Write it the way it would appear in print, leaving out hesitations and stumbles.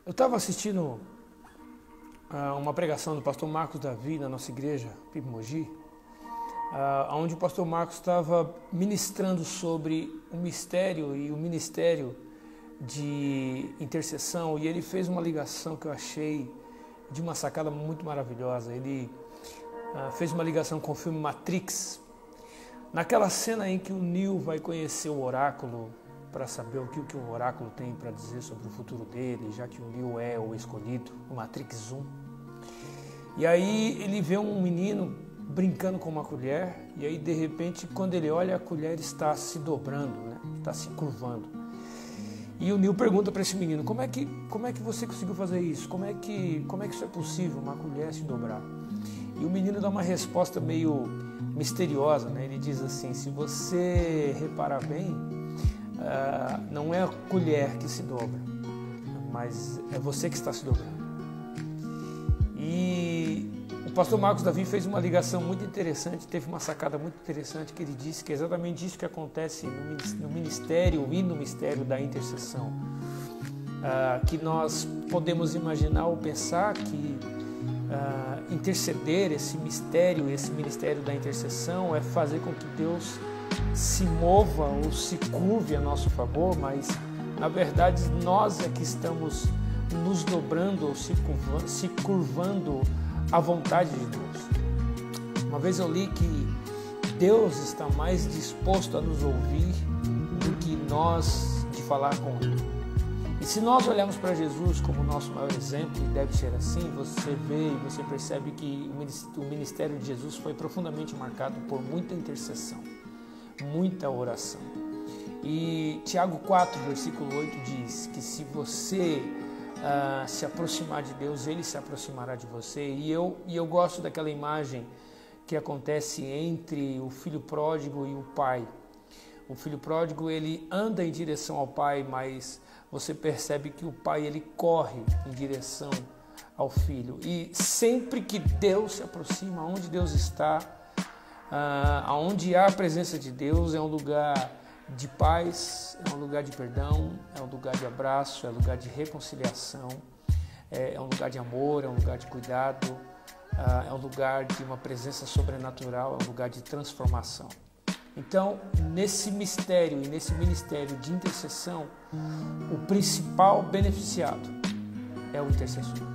Eu estava assistindo uma pregação do pastor Marcos Davi na nossa igreja, PIB Mogi, onde o pastor Marcos estava ministrando sobre o mistério e o ministério de intercessão, e ele fez uma ligação que eu achei de uma sacada muito maravilhosa. Ele fez uma ligação com o filme Matrix, naquela cena em que o Neo vai conhecer o oráculo para saber o que o oráculo tem para dizer sobre o futuro dele, já que o Neo é o escolhido, o Matrix 1. E aí ele vê um menino brincando com uma colher, e aí de repente, quando ele olha, a colher está se dobrando, né? Está se curvando. E o Neo pergunta para esse menino: como é que você conseguiu fazer isso? Como é que isso é possível, uma colher se dobrar? E o menino dá uma resposta meio misteriosa, né? Ele diz assim: se você reparar bem, não é a colher que se dobra, mas é você que está se dobrando. E o pastor Marcos Davi fez uma ligação muito interessante, teve uma sacada muito interessante, que ele disse que é exatamente isso que acontece no ministério e no mistério da intercessão. Que nós podemos imaginar ou pensar que interceder, esse ministério da intercessão, é fazer com que Deus se mova ou se curve a nosso favor, mas na verdade nós é que estamos nos dobrando ou se curvando à vontade de Deus. Uma vez eu li que Deus está mais disposto a nos ouvir do que nós de falar com Ele. E se nós olharmos para Jesus como nosso maior exemplo, e deve ser assim, você vê e você percebe que o ministério de Jesus foi profundamente marcado por muita intercessão, muita oração. E Tiago 4, versículo 8 diz que se você se aproximar de Deus, Ele se aproximará de você. E eu gosto daquela imagem que acontece entre o filho pródigo e o pai. O filho pródigo, ele anda em direção ao pai, mas você percebe que o pai, ele corre em direção ao filho. E sempre que Deus se aproxima, onde Deus está, onde há a presença de Deus, é um lugar de paz, é um lugar de perdão, é um lugar de abraço, é um lugar de reconciliação, é um lugar de amor, é um lugar de cuidado, é um lugar de uma presença sobrenatural, é um lugar de transformação. Então, nesse mistério e nesse ministério de intercessão, o principal beneficiado é o intercessor.